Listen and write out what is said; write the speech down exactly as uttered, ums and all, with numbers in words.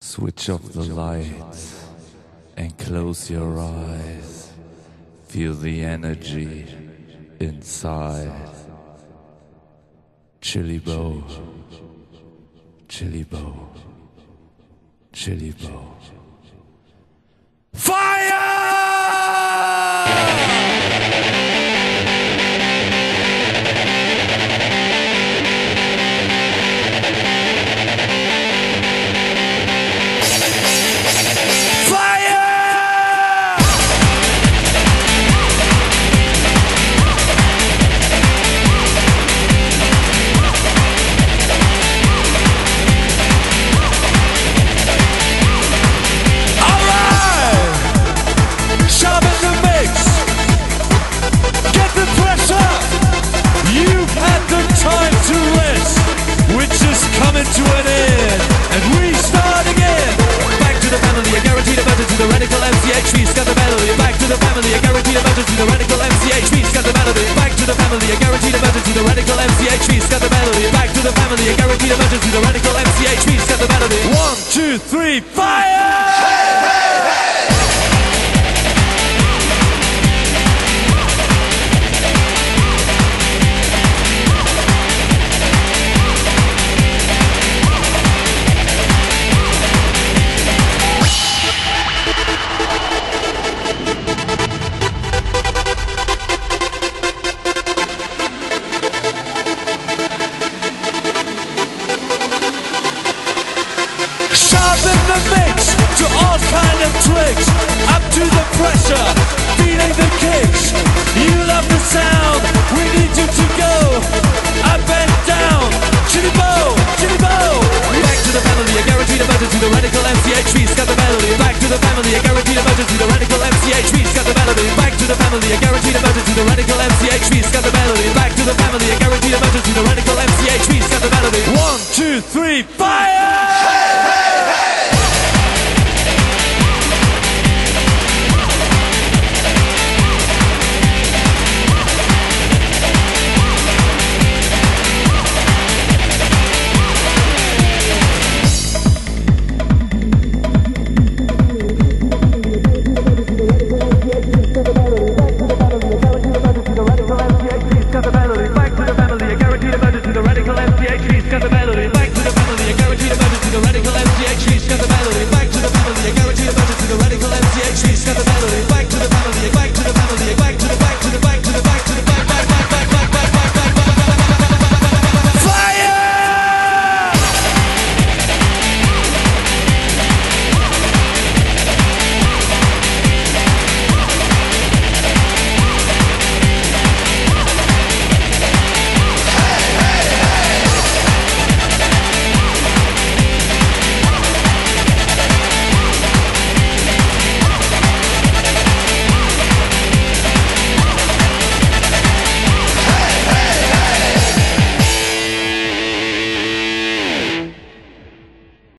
Switch off the lights and close your eyes. Feel the energy inside. Chili Bow, Chili Bow, Chili Bow. Fire! To an end, and we start again. Back to the family, a guaranteed emergency. The radical M C H V, scat the melody. Back to the family, a guaranteed emergency. The radical M C H V, scat the melody. Back to the family, a guaranteed emergency. The radical M C H V, scat the melody. Back to the family, a guaranteed emergency. The radical M C H V, scat the melody. One, two, three, fire! Hey, hey, hey! To all kind of tricks, up to the pressure, feeling the kicks. You love the sound, we need you to go up and down. Chili Bow, Chili Bow. Back to the family, a guaranteed emergency. The radical M C H V, scat the melody. Back to the family, a guaranteed emergency. The radical M C H V, scat the melody. Back to the family, a guaranteed emergency. The radical M C H V, scat the melody. Back to the family, a guaranteed emergency. The radical M C H V, scat the melody. One, two, three, fire! Hey, hey, hey! Back to the family, a guaranteed emergency. The radical M C H V, scat the melody.